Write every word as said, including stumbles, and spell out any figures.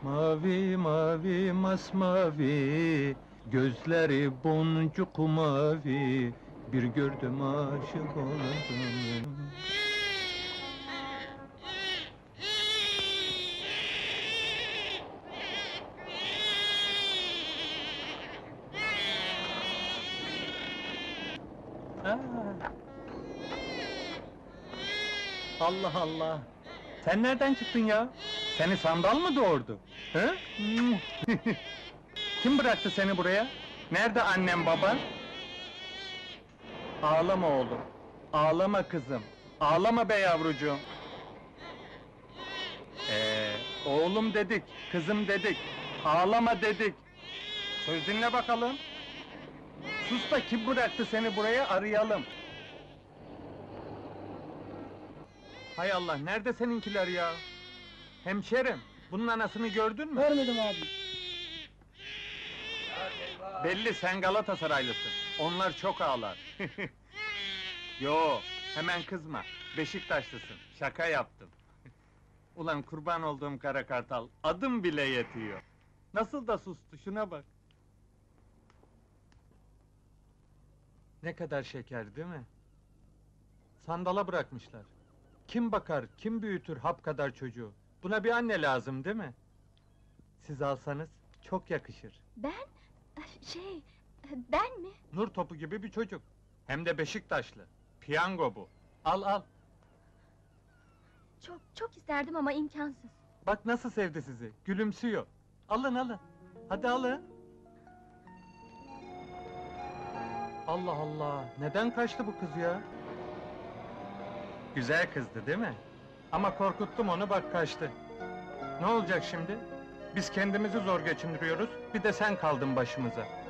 Mavi mavi masmavi, gözleri boncuk mavi, bir gördüm aşık oldum. Aa! Allah Allah! Sen nereden çıktın ya? Seni sandal mı doğurdu? Hı? Kim bıraktı seni buraya? Nerede annem baban? Ağlama oğlum, ağlama kızım, ağlama be yavrucuğum. Ee, oğlum dedik, kızım dedik, ağlama dedik. Söz dinle bakalım. Sus da kim bıraktı seni buraya arayalım. Hay Allah, nerede seninkiler ya? Hemşerim, bunun anasını gördün mü? Görmedim abi. Belli sen Galatasaraylısın. Onlar çok ağlar. Yo, hemen kızma. Beşiktaşlısın. Şaka yaptım. Ulan kurban olduğum kara kartal, adım bile yetiyor. Nasıl da sustu, şuna bak. Ne kadar şeker, değil mi? Sandala bırakmışlar. Kim bakar, kim büyütür hap kadar çocuğu? Buna bir anne lazım, değil mi? Siz alsanız, çok yakışır. Ben? Şey, ben mi? Nur topu gibi bir çocuk. Hem de Beşiktaşlı. Piyango bu. Al al. Çok, çok isterdim ama imkansız. Bak nasıl sevdi sizi. Gülümsüyor. Alın alın. Hadi alın. Allah Allah. Neden kaçtı bu kız ya? Güzel kızdı değil mi? Ama korkuttum onu, bak kaçtı. Ne olacak şimdi? Biz kendimizi zor geçindiriyoruz. Bir de sen kaldın başımıza.